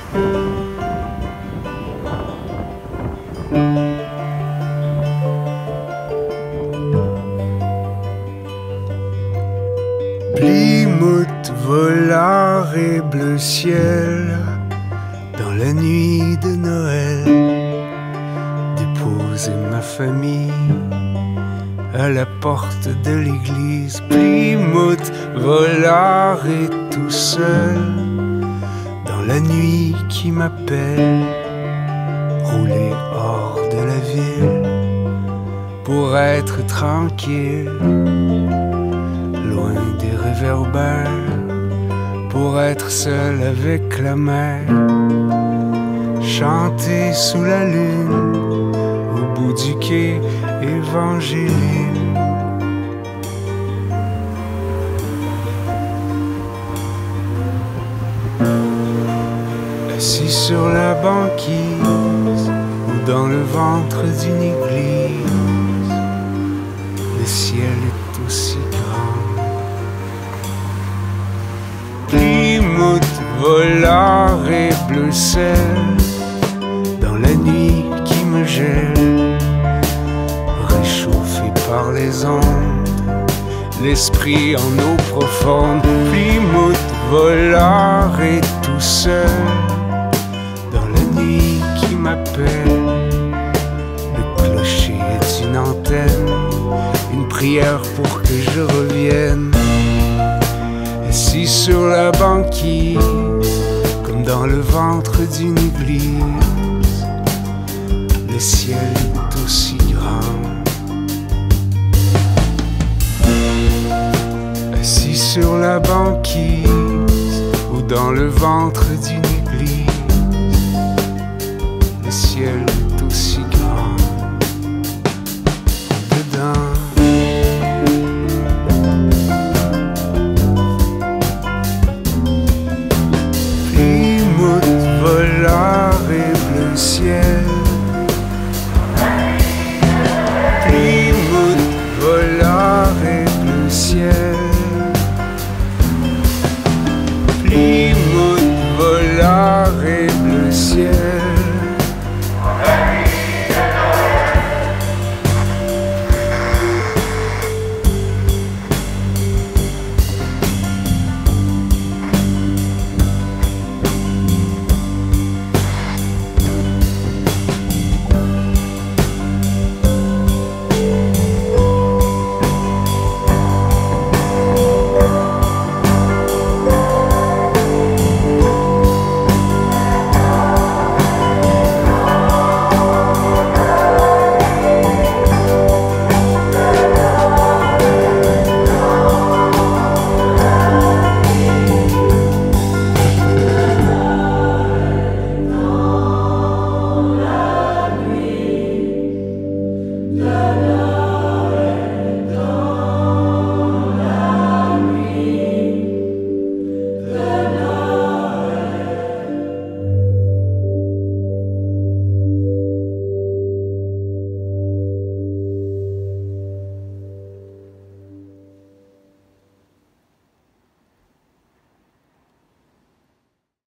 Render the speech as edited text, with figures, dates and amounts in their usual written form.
Plymouth, volard et bleu ciel, dans la nuit de Noël, déposer ma famille à la porte de l'église. Plymouth, volard et tout seul, dans la nuit qui m'appelle, rouler hors de la ville pour être tranquille, loin des réverbères, pour être seul avec la mer, chanter sous la lune au bout du quai Évangéline. Assis sur la banquise ou dans le ventre d'une église, le ciel est aussi grand. Plymouth, volard et bleu sel, dans la nuit qui me gèle, réchauffé par les ondes, l'esprit en eau profonde. Plymouth, volard et tout seul, dans la nuit qui m'appelle, le clocher est une antenne, une prière pour que je revienne. Assis sur la banquise, comme dans le ventre d'une église, le ciel est aussi grand. Assis sur la banquise ou dans le ventre d'une église, le ciel est aussi grand. Dedans